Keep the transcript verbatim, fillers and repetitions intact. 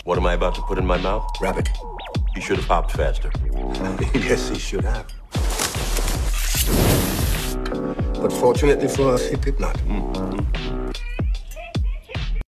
What am I about to put in my mouth? Rabbit. He should have popped faster. Yes, he should have. But fortunately for us, he did not. Mm.